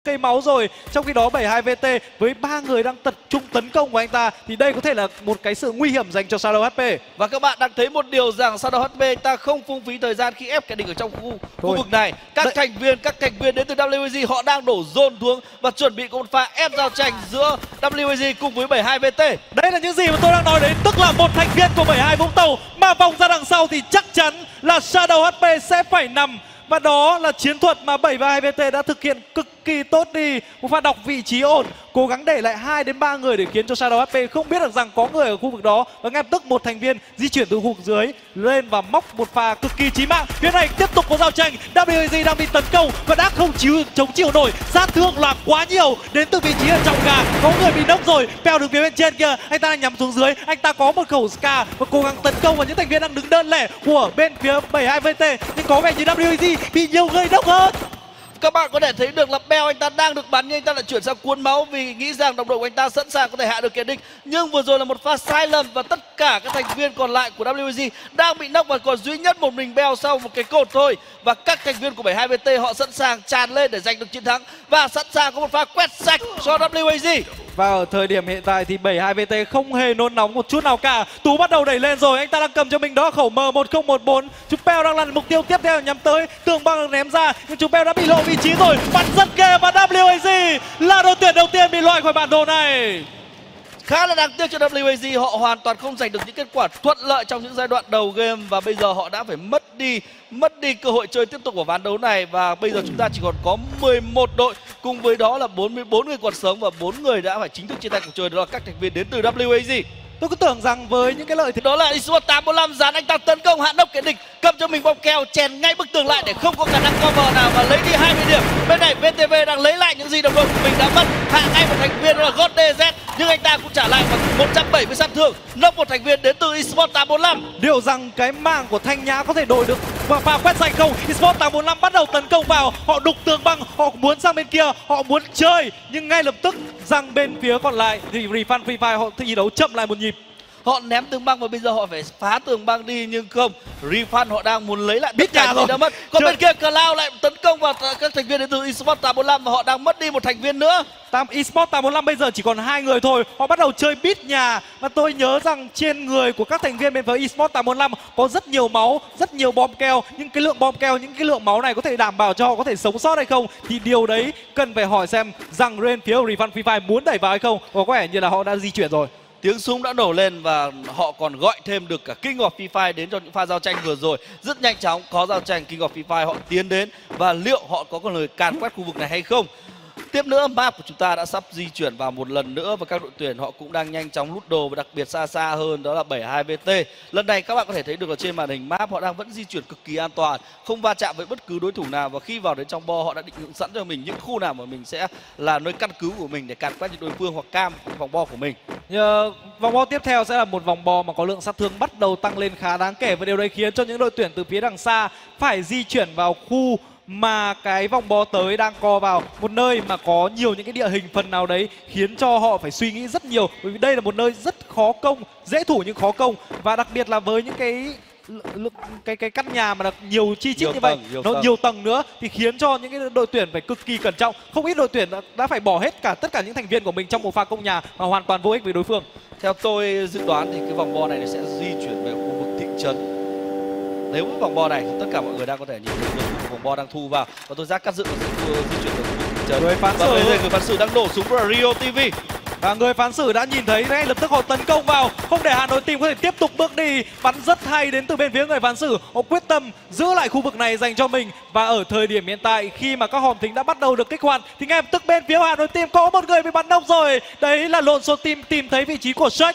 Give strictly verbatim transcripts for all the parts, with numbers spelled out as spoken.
cây máu rồi. Trong khi đó bảy mươi hai vê tê với ba người đang tập trung tấn công của anh ta thì đây có thể là một cái sự nguy hiểm dành cho Shadow hát pê. Và các bạn đang thấy một điều rằng Shadow hát pê ta không phung phí thời gian khi ép kẻ địch ở trong khu, khu vực này. Các Đấy. thành viên các thành viên đến từ vê kép a giê họ đang đổ dồn xuống và chuẩn bị có một pha ép giao tranh giữa vê kép a giê cùng với bảy mươi hai vê tê. Đây là những gì mà tôi đang nói đến, tức là một thành viên của bảy mươi hai Vũng Tàu mà vòng ra đằng sau thì chắc chắn là Shadow hát pê sẽ phải nằm. Và đó là chiến thuật mà bảy mươi hai vê tê đã thực hiện cực kỳ tốt đi. Một pha đọc vị trí ổn, cố gắng để lại hai đến ba người để khiến cho Shadow hát pê không biết được rằng có người ở khu vực đó. Và ngay lập tức một thành viên di chuyển từ khu vực dưới lên và móc một pha cực kỳ chí mạng. Phía này tiếp tục có giao tranh, vê kép a giê đang bị tấn công và đã không chịu chống chịu nổi. Sát thương là quá nhiều đến từ vị trí ở trong gà. Có người bị nốc rồi, Pèo đứng phía bên trên kia, anh ta đang nhắm xuống dưới, anh ta có một khẩu Scar và cố gắng tấn công vào những thành viên đang đứng đơn lẻ của bên phía bảy mươi hai vê tê. Nhưng có vẻ như vê kép a giê bị nhiều người nốc hơn. Các bạn có thể thấy được là Bell anh ta đang được bắn nhưng anh ta lại chuyển sang cuốn máu vì nghĩ rằng đồng đội của anh ta sẵn sàng có thể hạ được kẻ địch. Nhưng vừa rồi là một pha sai lầm và tất cả các thành viên còn lại của vê kép a giê đang bị nốc và còn duy nhất một mình Bell sau một cái cột thôi. Và các thành viên của bảy mươi hai vê tê họ sẵn sàng tràn lên để giành được chiến thắng và sẵn sàng có một pha quét sạch cho vê kép a giê. Và ở thời điểm hiện tại thì bảy mươi hai vê tê không hề nôn nóng một chút nào cả. Tú bắt đầu đẩy lên rồi, anh ta đang cầm cho mình đó khẩu M một không một bốn. Chúng Pèo đang là mục tiêu tiếp theo nhắm tới, tường băng được ném ra nhưng chúng Pèo đã bị lộ vị trí rồi. Bắn rất ghê và vê kép a giê là đội tuyển đầu tiên bị loại khỏi bản đồ này. Khá là đáng tiếc cho vê kép a giê, họ hoàn toàn không giành được những kết quả thuận lợi trong những giai đoạn đầu game và bây giờ họ đã phải mất đi mất đi cơ hội chơi tiếp tục của ván đấu này. Và bây giờ chúng ta chỉ còn có mười một đội, cùng với đó là bốn mươi bốn người còn sống và bốn người đã phải chính thức chia tay cuộc chơi, đó là các thành viên đến từ vê kép a giê. Tôi cứ tưởng rằng với những cái lợi thế đó là eSports tám bốn lăm dàn anh ta tấn công hạ nốc kẻ địch, cầm cho mình bom keo chèn ngay bức tường lại để không có khả năng cover nào và lấy đi hai mươi điểm. Bên này vê tê vê đang lấy lại những gì đồng đội của mình đã mất, hạ ngay một thành viên đó là God đê dét nhưng anh ta cũng trả lại bằng một trăm bảy mươi sát thương, nốc một thành viên đến từ eSports tám bốn lăm. Liệu rằng cái màng của Thanh Nhã có thể đổi được và pha quét sạch không? eSports tám bốn lăm bắt đầu tấn công vào, họ đục tường băng, họ muốn sang bên kia, họ muốn chơi nhưng ngay lập tức rằng bên phía còn lại thì Refund Free Fire họ thi đấu chậm lại một nhịp. Họ ném tường băng và bây giờ họ phải phá tường băng đi nhưng không, Refund họ đang muốn lấy lại biết tất cả rồi đã mất. Còn Chưa... bên kia Cloud lại tấn công vào các thành viên đến từ eSports tám bốn lăm và họ đang mất đi một thành viên nữa. Tam eSports tám bốn lăm bây giờ chỉ còn hai người thôi, họ bắt đầu chơi bít nhà và tôi nhớ rằng trên người của các thành viên bên phía eSports tám bốn lăm có rất nhiều máu, rất nhiều bom keo, nhưng cái lượng bom keo, những cái lượng máu này có thể đảm bảo cho họ có thể sống sót hay không thì điều đấy cần phải hỏi xem rằng bên phía Refund Free Fire muốn đẩy vào hay không. Và có vẻ như là họ đã di chuyển rồi. Tiếng súng đã nổ lên và họ còn gọi thêm được cả King of Free Fire đến cho những pha giao tranh vừa rồi. Rất nhanh chóng có giao tranh, King of Free Fire họ tiến đến và liệu họ có còn lời càn quét khu vực này hay không. Tiếp nữa, map của chúng ta đã sắp di chuyển vào một lần nữa và các đội tuyển họ cũng đang nhanh chóng lút đồ và đặc biệt xa xa hơn đó là bảy mươi hai vê tê. Lần này các bạn có thể thấy được là trên màn hình map họ đang vẫn di chuyển cực kỳ an toàn, không va chạm với bất cứ đối thủ nào và khi vào đến trong bo họ đã định hướng sẵn cho mình những khu nào mà mình sẽ là nơi căn cứ của mình để càn quét những đối phương hoặc cam vòng bo của mình. Nhờ, vòng bo tiếp theo sẽ là một vòng bo mà có lượng sát thương bắt đầu tăng lên khá đáng kể và điều đấy khiến cho những đội tuyển từ phía đằng xa phải di chuyển vào khu mà cái vòng bo tới đang co vào, một nơi mà có nhiều những cái địa hình phần nào đấy khiến cho họ phải suy nghĩ rất nhiều, bởi vì đây là một nơi rất khó công, dễ thủ nhưng khó công và đặc biệt là với những cái cái cái căn nhà mà nhiều chi chít như vậy, nhiều nó tầng. nhiều tầng nữa thì khiến cho những cái đội tuyển phải cực kỳ cẩn trọng. Không ít đội tuyển đã, đã phải bỏ hết cả tất cả những thành viên của mình trong một pha công nhà mà hoàn toàn vô ích với đối phương. Theo tôi dự đoán thì cái vòng bo này sẽ di chuyển về khu vực thị trấn. Nếu với vòng bo này thì tất cả mọi người đang có thể nhìn thấy được vòng bo đang thu vào và tôi giác cắt dự sẽ di chuyển về khu vực thị trấn. Người phán và xử bây giờ người phán xử đang đổ súng vào Rio ti vi. Và người phán xử đã nhìn thấy ngay lập tức họ tấn công vào, không để Hà Nội Team có thể tiếp tục bước đi. Bắn rất hay đến từ bên phía người phán xử, họ quyết tâm giữ lại khu vực này dành cho mình. Và ở thời điểm hiện tại khi mà các hòm thính đã bắt đầu được kích hoạt thì ngay lập tức bên phía Hà Nội Team có một người bị bắn nóc rồi. Đấy là lộn xộn team tìm thấy vị trí của Shrek.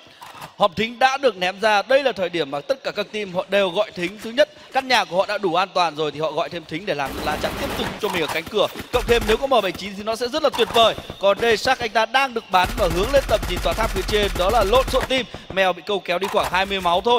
Hòm thính đã được ném ra, đây là thời điểm mà tất cả các team họ đều gọi thính. Thứ nhất, căn nhà của họ đã đủ an toàn rồi thì họ gọi thêm thính để làm lá chắn tiếp tục cho mình ở cánh cửa. Cộng thêm nếu có M bảy chín thì nó sẽ rất là tuyệt vời. Còn đây Shark anh ta đang được bắn và hướng lên tầm nhìn tòa tháp phía trên, đó là lộn xộn team. Mèo bị câu kéo đi khoảng hai mươi máu thôi.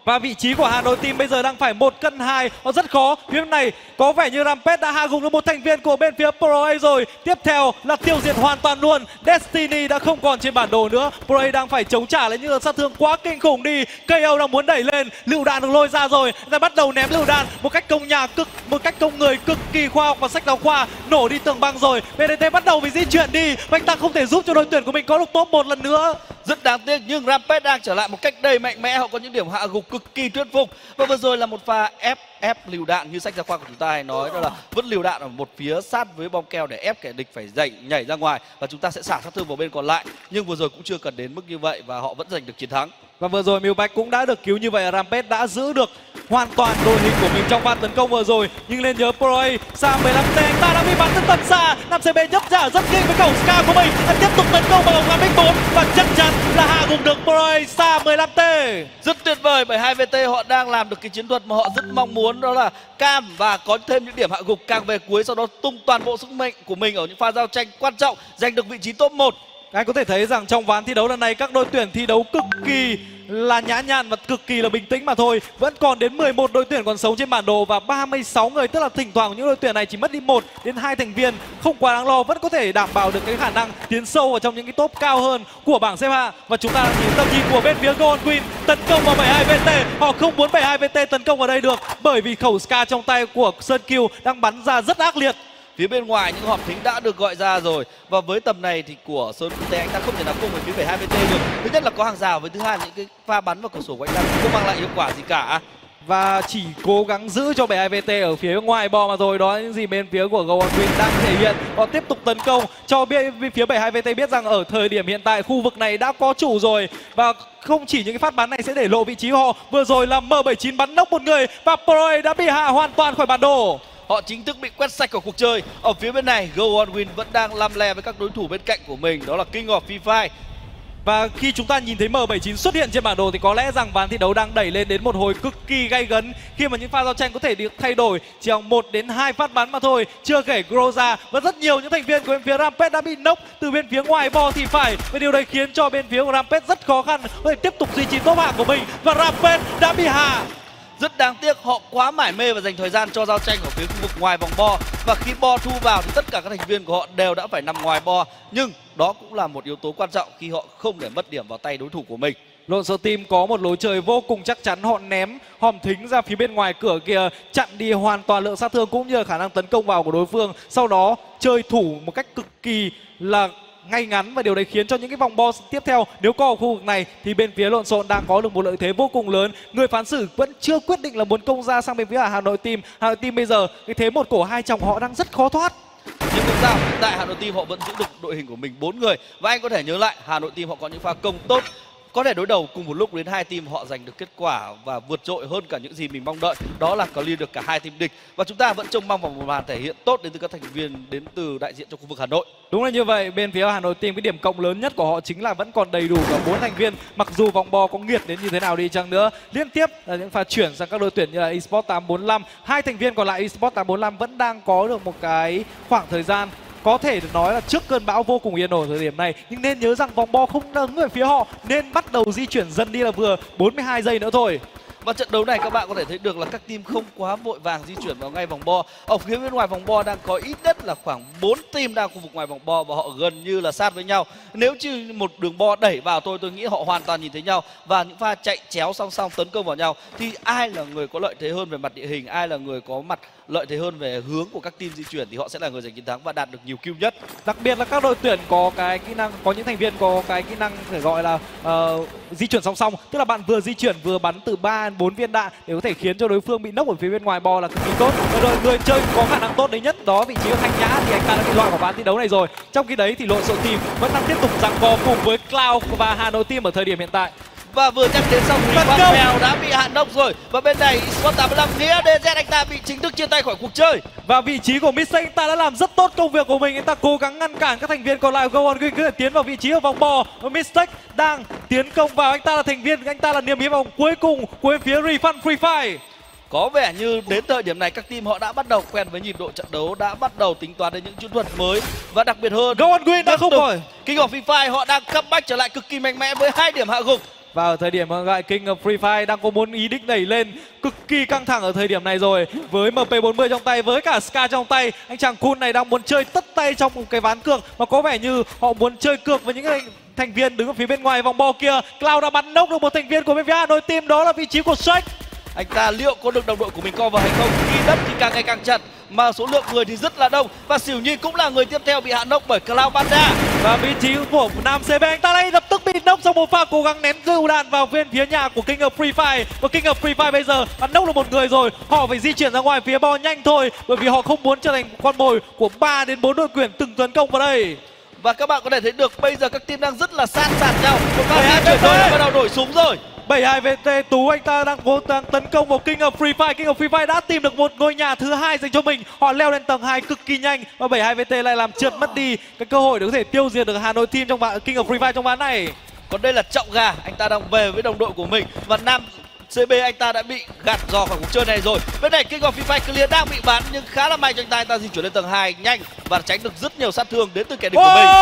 Và vị trí của Hà Nội Team bây giờ đang phải một cân hai, nó rất khó. Phía bên này có vẻ như Rampage đã hạ gục được một thành viên của bên phía Pro A rồi. Tiếp theo là tiêu diệt hoàn toàn luôn. Destiny đã không còn trên bản đồ nữa. Pro A đang phải chống trả lại những đợt sát thương quá kinh khủng đi. ca o đang muốn đẩy lên, lựu đạn được lôi ra rồi. Người ta bắt đầu ném lựu đạn một cách công nhà cực, một cách công người cực kỳ khoa học và sách giáo khoa. Nổ đi tường băng rồi. bê đê tê bắt đầu phải di chuyển đi và anh ta không thể giúp cho đội tuyển của mình có được top một lần nữa. Rất đáng tiếc nhưng Rampage đang trở lại một cách đầy mạnh mẽ. Họ có những điểm hạ gục cực kỳ thuyết phục. Và vừa rồi là một pha ép ép lựu đạn như sách giáo khoa của chúng ta hay nói, đó là vứt lựu đạn ở một phía sát với bom keo để ép kẻ địch phải dậy nhảy ra ngoài và chúng ta sẽ xả sát thương vào bên còn lại. Nhưng vừa rồi cũng chưa cần đến mức như vậy và họ vẫn giành được chiến thắng. Và vừa rồi Milbach cũng đã được cứu, như vậy Rampage đã giữ được hoàn toàn đội hình của mình trong pha tấn công vừa rồi. Nhưng lên nhớ Pro A, xa mười lăm tê anh ta đã bị bắn từ tầm xa. năm xê bê nhấp trả rất kinh với khẩu Scar của mình. Anh tiếp tục tấn công vào vòng X bốn và chắc chắn là hạ gục được Pro A xa mười lăm tê. Rất tuyệt vời bởi hai vê tê họ đang làm được cái chiến thuật mà họ rất mong muốn, đó là cam và có thêm những điểm hạ gục càng về cuối, sau đó tung toàn bộ sức mạnh của mình ở những pha giao tranh quan trọng, giành được vị trí top một. Anh có thể thấy rằng trong ván thi đấu lần này các đội tuyển thi đấu cực kỳ là nhã nhặn và cực kỳ là bình tĩnh mà thôi. Vẫn còn đến mười một đội tuyển còn sống trên bản đồ và ba mươi sáu người, tức là thỉnh thoảng những đội tuyển này chỉ mất đi một đến hai thành viên, không quá đáng lo, vẫn có thể đảm bảo được cái khả năng tiến sâu vào trong những cái top cao hơn của bảng xếp hạng. Và chúng ta đang nhìn tầm nhìn của bên phía Gold Queen tấn công vào bảy hai vê tê. Họ không muốn bảy hai vê tê tấn công vào đây được bởi vì khẩu Scar trong tay của Sơn Kill đang bắn ra rất ác liệt. Phía bên ngoài những hòm thính đã được gọi ra rồi và với tầm này thì của Sơn Kill anh ta không thể nào cùng với phía bảy hai vê tê được. Thứ nhất là có hàng rào, với thứ hai là những cái pha bắn vào cửa sổ của anh ta không mang lại hiệu quả gì cả. Và chỉ cố gắng giữ cho bảy hai vê tê ở phía ngoài bò mà thôi. Đó là những gì bên phía của Gold Queen đang thể hiện. Họ tiếp tục tấn công cho bên phía bảy hai vê tê biết rằng ở thời điểm hiện tại khu vực này đã có chủ rồi. Và không chỉ những cái phát bắn này sẽ để lộ vị trí của họ. Vừa rồi là M bảy chín bắn nốc một người và Pro A đã bị hạ hoàn toàn khỏi bản đồ. Họ chính thức bị quét sạch khỏi cuộc chơi. Ở phía bên này, Gold Win vẫn đang lăm le với các đối thủ bên cạnh của mình, đó là King of Free Fire. Và khi chúng ta nhìn thấy M bảy chín xuất hiện trên bản đồ thì có lẽ rằng ván thi đấu đang đẩy lên đến một hồi cực kỳ gay gấn, khi mà những pha giao tranh có thể được thay đổi chỉ bằng một đến hai phát bắn mà thôi. Chưa kể Groza và rất nhiều những thành viên của bên phía Rampage đã bị nốc từ bên phía ngoài bo thì phải. Và điều đấy khiến cho bên phía của Rampage rất khó khăn có thể tiếp tục duy trì top hạng của mình và Rampage đã bị hạ. Rất đáng tiếc, họ quá mải mê và dành thời gian cho giao tranh ở phía khu vực ngoài vòng bo. Và khi bo thu vào thì tất cả các thành viên của họ đều đã phải nằm ngoài bo. Nhưng đó cũng là một yếu tố quan trọng khi họ không để mất điểm vào tay đối thủ của mình. Lộn Số Team có một lối chơi vô cùng chắc chắn. Họ ném hòm thính ra phía bên ngoài cửa kìa, chặn đi hoàn toàn lượng sát thương cũng như là khả năng tấn công vào của đối phương. Sau đó chơi thủ một cách cực kỳ là ngay ngắn và điều đấy khiến cho những cái vòng boss tiếp theo nếu có ở khu vực này thì bên phía Lộn Xộn đang có được một lợi thế vô cùng lớn. Người phán xử vẫn chưa quyết định là muốn công ra sang bên phía Hà Nội Team. Hà Nội Team bây giờ cái thế một cổ hai chồng họ đang rất khó thoát. Nhưng không sao, hiện tại Hà Nội Team họ vẫn giữ được đội hình của mình bốn người và anh có thể nhớ lại Hà Nội Team họ có những pha công tốt, có thể đối đầu cùng một lúc đến hai team họ giành được kết quả và vượt trội hơn cả những gì mình mong đợi, đó là clear được cả hai team địch. Và chúng ta vẫn trông mong vào một màn thể hiện tốt đến từ các thành viên đến từ đại diện cho khu vực Hà Nội. Đúng là như vậy, bên phía Hà Nội Team cái điểm cộng lớn nhất của họ chính là vẫn còn đầy đủ cả bốn thành viên, mặc dù vòng bo có nghiệt đến như thế nào đi chăng nữa. Liên tiếp là những pha chuyển sang các đội tuyển như là Esports tám bốn lăm, hai thành viên còn lại Esports tám bốn lăm vẫn đang có được một cái khoảng thời gian có thể được nói là trước cơn bão vô cùng yên ổn thời điểm này, nhưng nên nhớ rằng vòng bo không đứng về phía họ nên bắt đầu di chuyển dần đi là vừa, bốn mươi hai giây nữa thôi. Và trận đấu này các bạn có thể thấy được là các team không quá vội vàng di chuyển vào ngay vòng bo. Ở phía bên ngoài vòng bo đang có ít nhất là khoảng bốn team đang khu vực ngoài vòng bo và họ gần như là sát với nhau. Nếu như một đường bo đẩy vào tôi tôi nghĩ họ hoàn toàn nhìn thấy nhau và những pha chạy chéo song song tấn công vào nhau thì ai là người có lợi thế hơn về mặt địa hình, ai là người có mặt lợi thế hơn về hướng của các team di chuyển thì họ sẽ là người giành chiến thắng và đạt được nhiều kill nhất. Đặc biệt là các đội tuyển có cái kỹ năng, có những thành viên có cái kỹ năng phải gọi là uh, di chuyển song song, tức là bạn vừa di chuyển vừa bắn từ ba đến bốn viên đạn để có thể khiến cho đối phương bị nốc ở phía bên ngoài bo là cực kỳ tốt. Và rồi người chơi có khả năng tốt đấy nhất đó vị trí của Thanh Nhã thì anh ta đã bị loại khỏi ván thi đấu này rồi. Trong khi đấy thì Lộn Xộn Team vẫn đang tiếp tục giằng co cùng với Cloud và Hà Nội Team ở thời điểm hiện tại. Và vừa nhắc đến xong thì Quang Mèo đã bị hạ nốc rồi. Và bên này Esports tám lăm nghĩa đê dét anh ta bị chính thức chia tay khỏi cuộc chơi. Và vị trí của Mistake anh ta đã làm rất tốt công việc của mình, anh ta cố gắng ngăn cản các thành viên còn lại của Gold Queen có thể tiến vào vị trí ở vòng bo. Và Mistake đang tiến công vào, anh ta là thành viên, anh ta là niềm hy vọng cuối cùng của bên phía Refund Free Fire. Có vẻ như đến thời điểm này các team họ đã bắt đầu quen với nhịp độ trận đấu, đã bắt đầu tính toán đến những chiến thuật mới và đặc biệt hơn Gold Queen đã không rồi. King of Free Fire họ đang comeback trở lại cực kỳ mạnh mẽ với hai điểm hạ gục. Và ở thời điểm hiện tại King of Free Fire đang có muốn ý định đẩy lên cực kỳ căng thẳng ở thời điểm này rồi. Với em pê bốn mươi trong tay, với cả Scar trong tay, anh chàng Kun này đang muốn chơi tất tay trong một cái ván cược. Và có vẻ như họ muốn chơi cược với những thành viên đứng ở phía bên ngoài vòng bo kia. Cloud đã bắn nốc được một thành viên của bên phía Hà Nội Team, đó là vị trí của Shrek. Anh ta liệu có được đồng đội của mình cover hay không? Khi đất thì càng ngày càng chặt mà số lượng người thì rất là đông. Và Xỉu Nhi cũng là người tiếp theo bị hạ nốc bởi Cloud Panda. Và vị trí của Nam xê bê, anh ta đây lập tức bị nốc trong một pha cố gắng ném lựu đạn vào bên phía nhà của King of Free Fire. Và King of Free Fire bây giờ bắn nốc được một người rồi, họ phải di chuyển ra ngoài phía bo nhanh thôi, bởi vì họ không muốn trở thành con mồi của ba đến bốn đội tuyển từng tấn công vào đây. Và các bạn có thể thấy được bây giờ các team đang rất là san sạt nhau. Một pha di chuyển thôi đã bắt đầu nổi súng rồi. bảy hai vê tê Tú anh ta đang cố đang tấn công vào King of Free Fire. King of Free Fire đã tìm được một ngôi nhà thứ hai dành cho mình. Họ leo lên tầng hai cực kỳ nhanh và bảy hai vê tê lại làm trượt mất đi cái cơ hội để có thể tiêu diệt được Hà Nội Team trong ván King of Free Fire trong ván này. Còn đây là Trọng Gà, anh ta đang về với đồng đội của mình. Và Nam xê bê anh ta đã bị gạt ra khỏi cuộc chơi này rồi. Bên này King of Free Fire clear đang bị bắn nhưng khá là may cho anh ta, anh ta di chuyển lên tầng hai nhanh và tránh được rất nhiều sát thương đến từ kẻ địch của mình.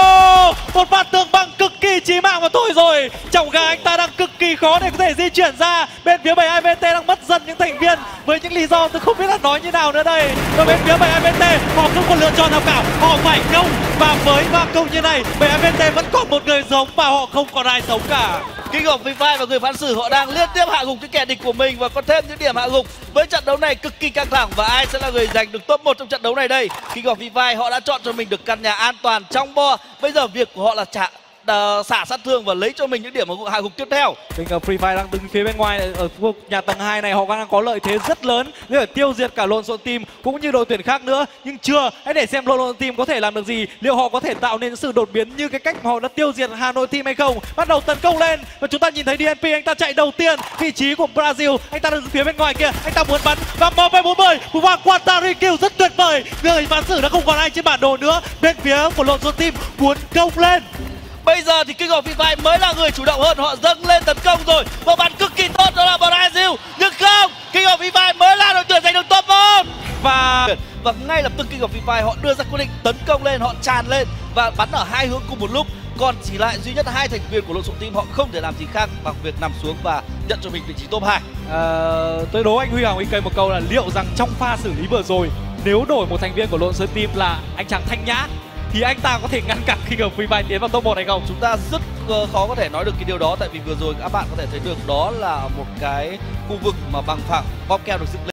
Một phát tường băng cực kỳ chí mạng mà thôi rồi. Trọng Gà anh ta đang cực kỳ khó để có thể di chuyển ra. Bên phía bảy hai vê tê đang mất dần những thành viên với những lý do tôi không biết là nói như nào nữa đây. Và bên phía bảy hai vê tê họ không có lựa chọn nào cả, họ phải công. Và với pha công như này, bảy hai vê tê vẫn còn một người sống và họ không còn ai sống cả. King of Free Fire và người phán xử họ đang liên tiếp hạ gục những kẻ địch của mình và còn thêm những điểm hạ gục. Với trận đấu này cực kỳ căng thẳng và ai sẽ là người giành được top một trong trận đấu này đây? King of Free Fire họ đã chọn cho mình được căn nhà an toàn trong bo. Bây giờ việc của họ là trả Uh, xả sát thương và lấy cho mình những điểm hạ gục tiếp theo. King of Free Fire đang đứng phía bên ngoài ở khu vực nhà tầng hai này, họ đang có lợi thế rất lớn để phải tiêu diệt cả lộn xộn team cũng như đội tuyển khác nữa, nhưng chưa. Hãy để xem lộn xộn team có thể làm được gì, liệu họ có thể tạo nên sự đột biến như cái cách mà họ đã tiêu diệt Hà Nội Team hay không. Bắt đầu tấn công lên và chúng ta nhìn thấy đê en pê anh ta chạy đầu tiên, vị trí của Brazil anh ta đứng phía bên ngoài kia, anh ta muốn bắn và em pê bốn mươi một pha Quatari kill rất tuyệt vời. Người phán xử đã không còn ai trên bản đồ nữa, bên phía của lộn xộn team muốn công lên. Bây giờ thì King of Free Fire mới là người chủ động hơn, họ dâng lên tấn công rồi. Một bắn cực kỳ tốt đó là Brazil. Nhưng không, King of Free Fire mới là đội tuyển giành được top một. Và và ngay lập tức King of Free Fire họ đưa ra quyết định tấn công lên, họ tràn lên và bắn ở hai hướng cùng một lúc. Còn chỉ lại duy nhất hai thành viên của lộn xộn team, họ không thể làm gì khác bằng việc nằm xuống và nhận cho mình vị trí top hai. À, tôi đố anh Huy Hoàng Huy cây một câu là liệu rằng trong pha xử lý vừa rồi, nếu đổi một thành viên của lộn xộn team là anh chàng Thanh Nhã thì anh ta có thể ngăn cản King of Free Fire tiến vào top một hay không? Chúng ta rất khó có thể nói được cái điều đó, tại vì vừa rồi các bạn có thể thấy được đó là một cái khu vực mà bằng phẳng bom keo được dựng lên.